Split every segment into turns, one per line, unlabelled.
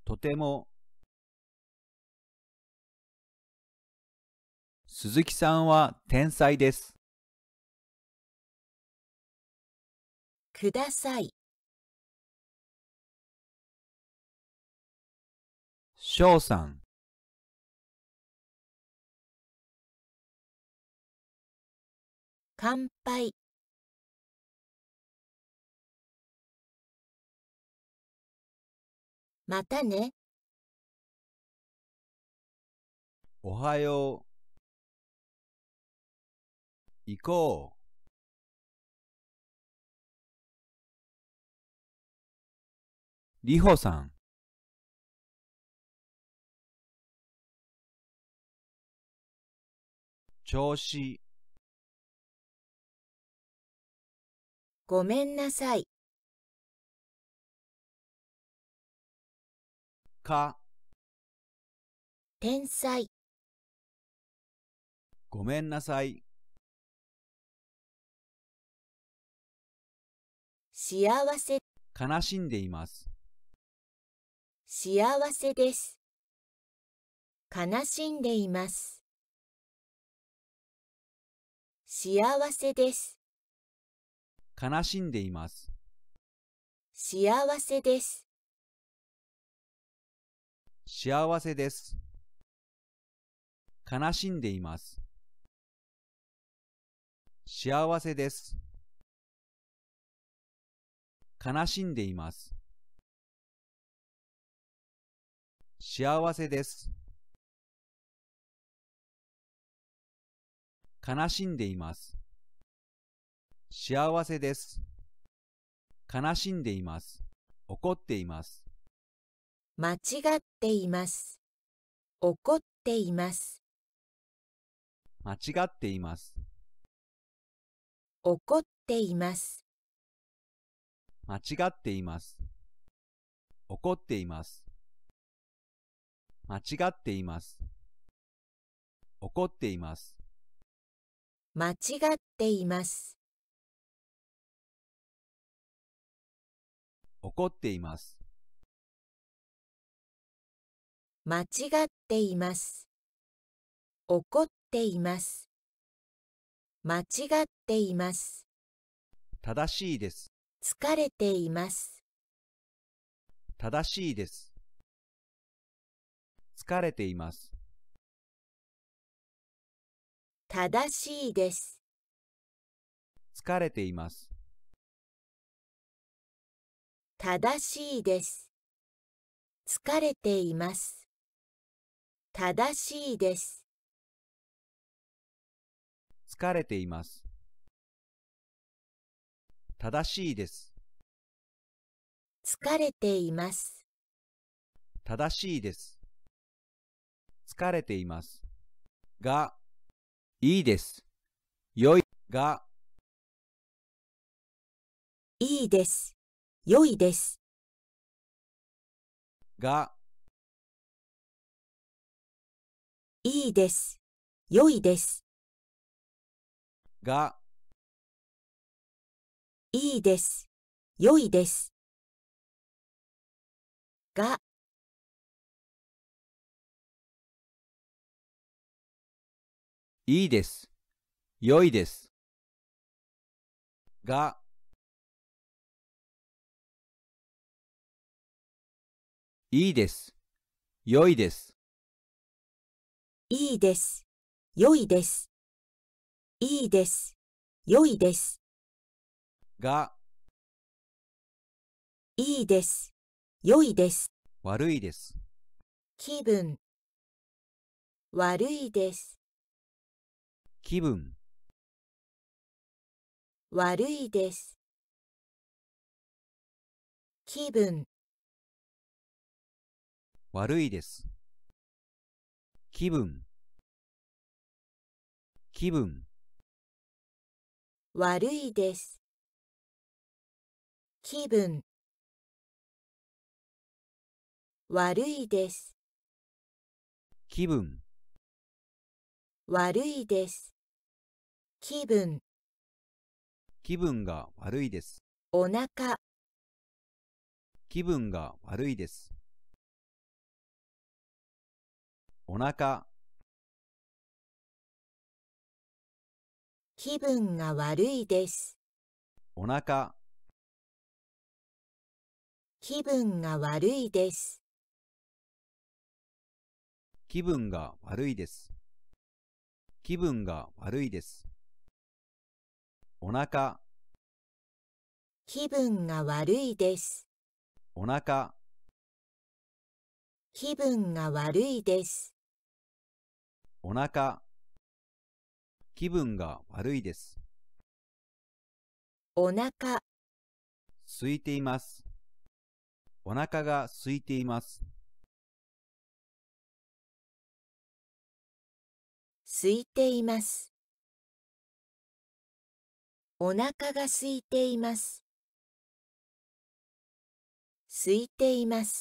とても。鈴木さんは天才です。
ください。
翔さん。
乾杯。またね。
おはよう。行こう。りほさん。調子。
ごめんなさい。
か。
天才。
ごめんなさい。
幸せ。
悲しんでいます。
幸せです。悲しんでいます。幸せです。
悲しんでいます。
幸せです。
幸せです。悲しんでいます。幸せです。悲しんでいます。幸せです。悲しんでいます。幸せです。悲しんでいます。怒っています。
間違っています。怒っています。
間違っています。
怒っています。
間違っています。怒っています。間違っています。怒っています。
間違っています。
怒っています。
間違っています。怒っています。間違っています。
正しいです。
疲れています。
正しいです。疲れています。
正しいです。
疲れています。
正しいです。疲れています。正しいです。
疲れています。正しいです。
疲れています。
正しいです。疲れています。が、いいです。良いが、
いいです。良いです。
が、
いいです。良いです。
が、
いいです。良いです。が、
いいです。良いです。が、いいです。良いです。
いいです。良いです。いいです。良いです。
が、
いいです。良いです。
悪いです。
気分。悪いです。
気分。
悪いです。気分。
悪いです。気分。気分。
悪いです。気分。悪いです。
気分。
悪いです。気分。
気分が悪いです。
お腹。
気分が悪いです。 お腹、
気分が悪いです。
お腹、
気分が悪いです。
気分が悪いです。気分が悪いです。お腹、
気分が悪いです。
お腹、
気分が悪いです。
お腹、気分が悪いです。
お腹、
空いています。お腹が空いています。
空いています。お腹が空いています。空いています。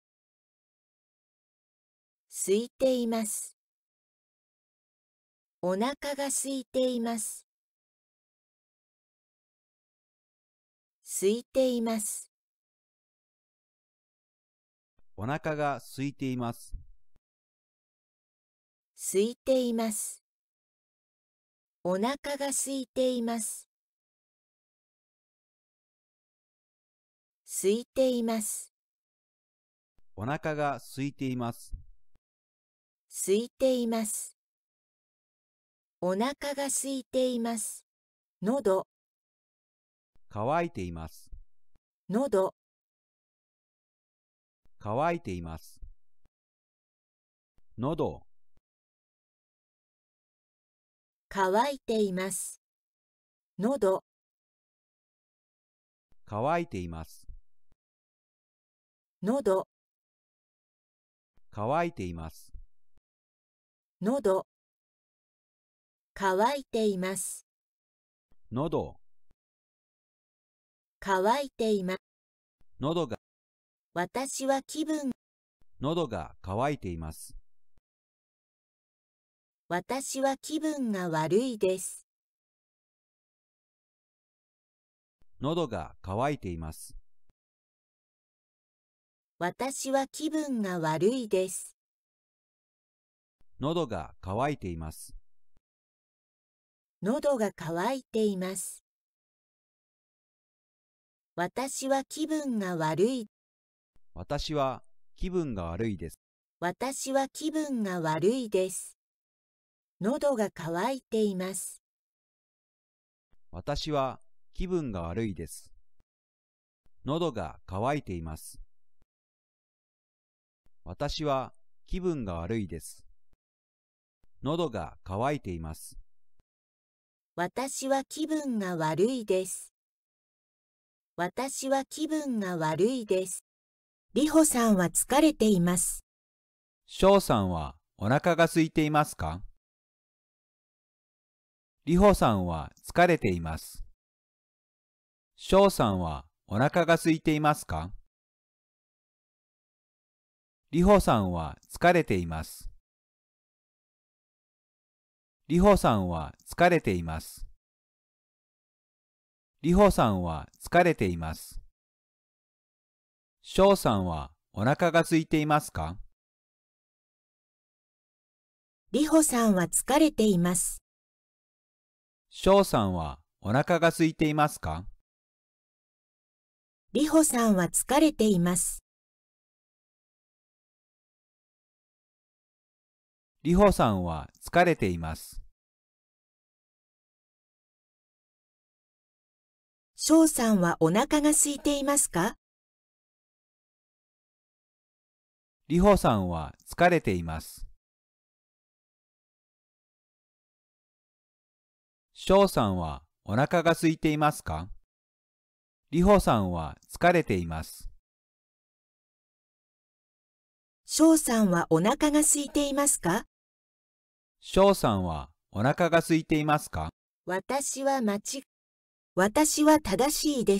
空いています。お腹が空いています。空いています。
お腹が空いています。
空いています。お腹が空いています。空いています。
お腹が空いています。
空いています。お腹が空いています。喉、
乾いています。
喉、
乾いています。喉、
乾いています。喉、
乾いています。
喉、
乾いています。
喉、乾いています。
喉、
乾いています。
喉が、
私は気分、
喉が乾いています。
私は気分が悪いです。
喉が乾いています。
私は気分が悪いです。
喉が乾いています。
喉が渇いています。私は気分が悪い。
私は気分が悪いです。
私は気分が悪いです。喉が渇いています。
私は気分が悪いです。喉が渇いています。私は気分が悪いです。喉が渇いています。
私は気分が悪いです。私は気分が悪いです。りほさんは疲れています。
翔さんはお腹が空いていますか？りほさんは疲れています。翔さんはお腹が空いていますか？りほさんは疲れています。りほさんは疲れています。りほさんは疲れています。翔さんはお腹が空いていますか？
りほさんは疲れています。
翔さんはお腹が空いていますか？
りほさんは疲れています。
りほさんは疲れています。
しょうさんはお腹が空いていますか？
りほさんは疲れています。翔さんはお腹が空いていますか？りほさんは疲れています。
しょうさんはお腹が空いていますか？
翔さんはお腹が空いていますか？
私は私は正しいです。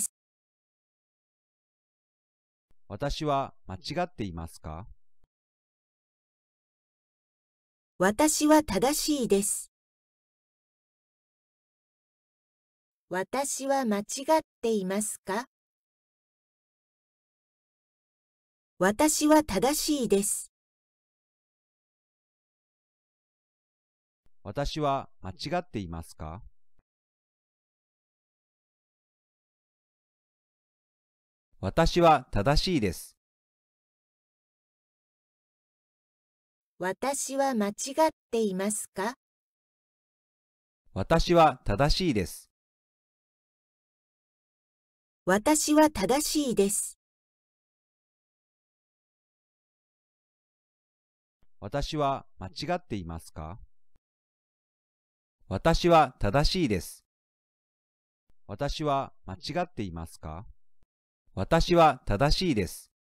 私は間違っていますか？
私は正しいです。私は間違っていますか？私は正しいです。
私は間違っていますか？私は正しいです。
私は間違っていますか？
私は正しいです。
私は正しいです。
私は間違っていますか？私は正しいです。私は間違っていますか？私は正しいです。